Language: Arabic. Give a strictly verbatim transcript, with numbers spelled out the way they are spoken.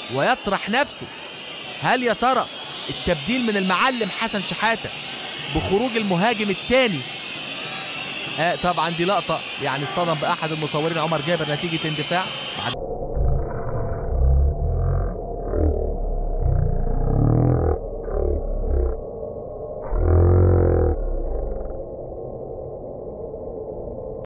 ويطرح نفسه. هل يا ترى التبديل من المعلم حسن شحاتة بخروج المهاجم الثاني؟ آه طبعا دي لقطة يعني اصطدم بأحد المصورين عمر جابر نتيجة اندفاع.